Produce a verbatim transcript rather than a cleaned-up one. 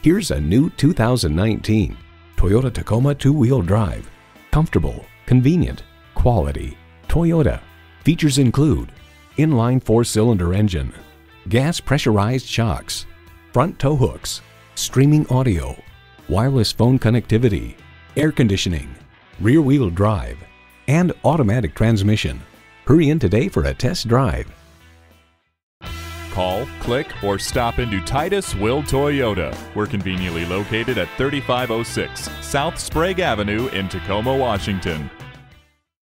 Here's a new two thousand nineteen Toyota Tacoma two-wheel drive. Comfortable, convenient, quality. Toyota. Features include inline four-cylinder engine, gas pressurized shocks, front tow hooks, streaming audio, wireless phone connectivity, air conditioning, rear-wheel drive, and automatic transmission. Hurry in today for a test drive. Call, click, or stop into Titus-Will Toyota. We're conveniently located at thirty-five oh six South Sprague Avenue in Tacoma, Washington.